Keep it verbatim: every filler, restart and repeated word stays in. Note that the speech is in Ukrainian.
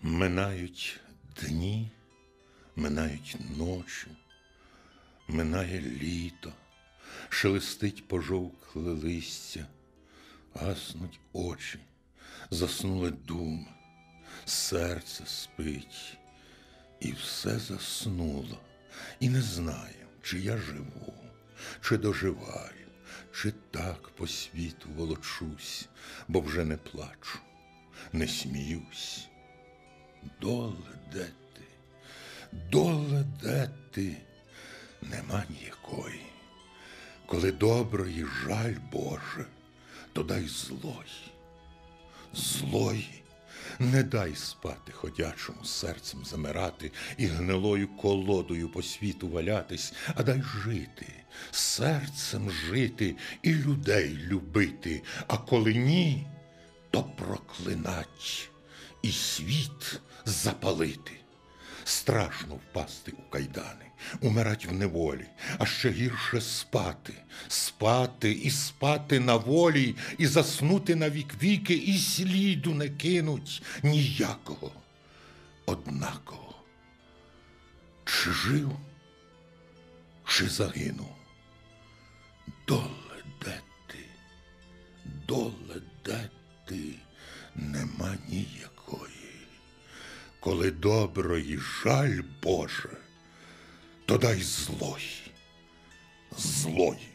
Минають дні, минають ночі, минає літо, шелестить пожовкле листя, гаснуть очі, заснули думи, серце спить, і все заснуло, і не знаю, чи я живу, чи доживаю, чи так по світу волочусь, бо вже не плачу, не сміюсь. Доле, де ти, доле, де ти, нема ніякої. Коли доброї жаль, Боже, то дай злої, злої, не дай спати ходячому, серцем замирати і гнилою колодою по світу валятись, а дай жити, серцем жити і людей любити, а коли ні, то проклинать і світ запалити. Страшно впасти у кайдани, умирать в неволі, а ще гірше спати, спати і спати на волі, і заснути на вік-віки, і сліду не кинуть ніякого, однаково. Чи жив, чи загинув? Доле, де ти, доле, де ти, нема ніякої. Коли доброї жаль, Боже, то дай злої, злої.